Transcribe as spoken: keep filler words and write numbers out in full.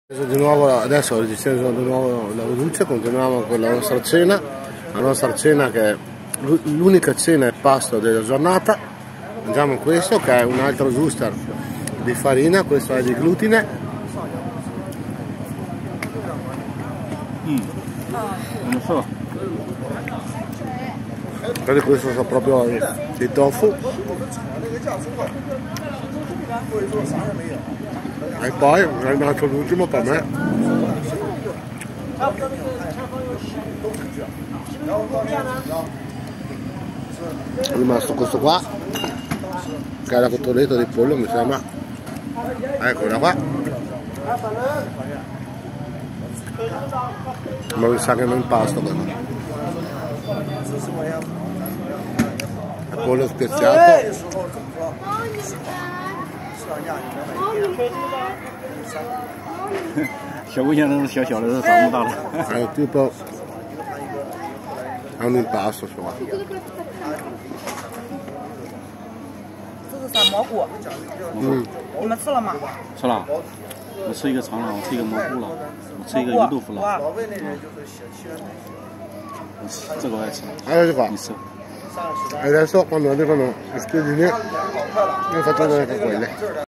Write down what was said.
Di nuovo, adesso registriamo di nuovo la luce, continuiamo con la nostra cena, la nostra cena che è l'unica cena e pasto della giornata. Mangiamo questo che è un altro zuster di farina, questo è di glutine. Mm. Non lo so. Quindi questo sono proprio il tofu. E poi è rimasto l'ultimo per me. È rimasto questo qua, che è la cotoletta di pollo, mi sembra. Eccola qua. Ma mi sa che non impasto questo. Il pollo speziato. 小姑娘都是小小的，都长不大了。 È tipo è un impasto insomma. 这是啥蘑菇？ 嗯， 你们吃了吗？ 吃了，我吃一个肠了，我吃一个蘑菇了，我吃一个鱼豆腐了。我吃这个我也吃。 Allora qua. 你吃。 Adesso quando arrivano gli spiedini, io faccio vedere anche quelle.